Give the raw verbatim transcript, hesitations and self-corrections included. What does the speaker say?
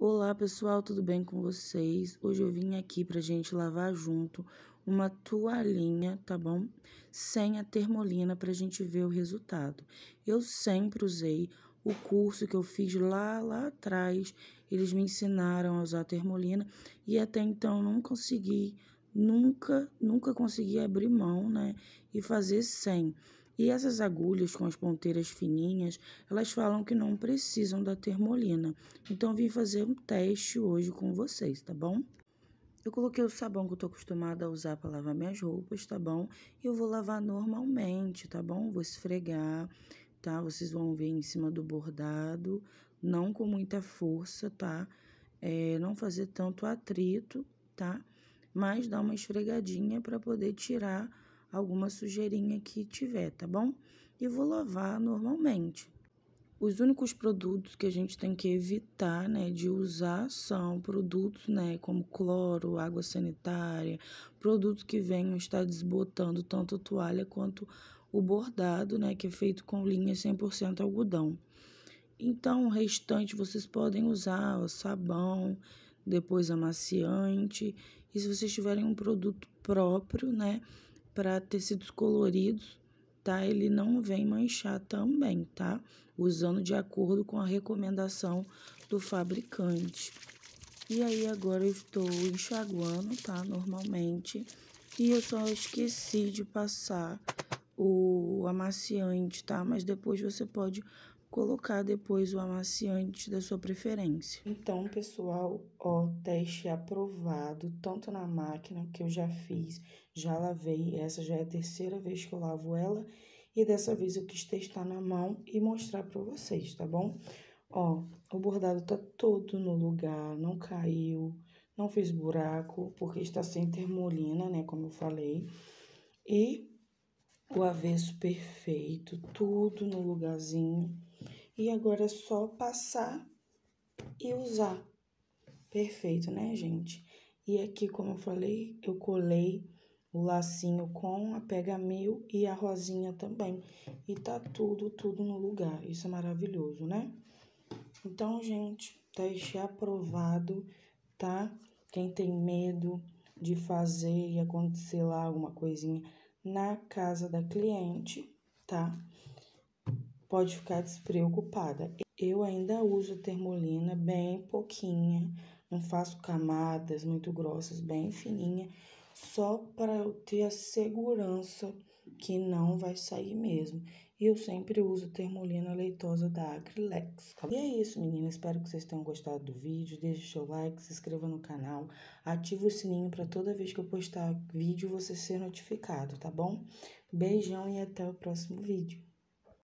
Olá pessoal, tudo bem com vocês? Hoje eu vim aqui pra gente lavar junto uma toalhinha, tá bom? Sem a termolina pra gente ver o resultado. Eu sempre usei o curso que eu fiz lá, lá atrás. Eles me ensinaram a usar a termolina e até então não consegui, nunca, nunca consegui abrir mão, né? E fazer sem. E essas agulhas com as ponteiras fininhas, elas falam que não precisam da termolina. Então, eu vim fazer um teste hoje com vocês, tá bom? Eu coloquei o sabão que eu tô acostumada a usar para lavar minhas roupas, tá bom? E eu vou lavar normalmente, tá bom? Vou esfregar, tá? Vocês vão ver em cima do bordado, não com muita força, tá? É, não fazer tanto atrito, tá? Mas dar uma esfregadinha para poder tirar alguma sujeirinha que tiver, tá bom? E vou lavar normalmente. Os únicos produtos que a gente tem que evitar, né, de usar são produtos, né, como cloro, água sanitária, produtos que venham estar desbotando tanto a toalha quanto o bordado, né, que é feito com linha cem por cento algodão. Então, o restante vocês podem usar o sabão, depois amaciante, e se vocês tiverem um produto próprio, né, para tecidos coloridos, tá? Ele não vem manchar também, tá? Usando de acordo com a recomendação do fabricante. E aí, agora eu estou enxaguando, tá? Normalmente. E eu só esqueci de passar o amaciante, tá? Mas depois você pode colocar depois o amaciante da sua preferência. Então, pessoal, ó, teste aprovado, tanto na máquina que eu já fiz, já lavei, essa já é a terceira vez que eu lavo ela, e dessa vez eu quis testar na mão e mostrar pra vocês, tá bom? Ó, o bordado tá todo no lugar, não caiu, não fez buraco, porque está sem termolina, né, como eu falei. E o avesso perfeito, tudo no lugarzinho. E agora é só passar e usar. Perfeito, né, gente? E aqui, como eu falei, eu colei o lacinho com a Pega Mil e a rosinha também. E tá tudo, tudo no lugar. Isso é maravilhoso, né? Então, gente, teste aprovado, tá? Quem tem medo de fazer e acontecer lá alguma coisinha na casa da cliente, tá? Pode ficar despreocupada. Eu ainda uso termolina bem pouquinha, não faço camadas muito grossas, bem fininha, só para eu ter a segurança que não vai sair mesmo. E eu sempre uso termolina leitosa da Acrylex. E é isso, meninas. Espero que vocês tenham gostado do vídeo. Deixe seu like, se inscreva no canal, ative o sininho para toda vez que eu postar vídeo você ser notificado, tá bom? Beijão e até o próximo vídeo.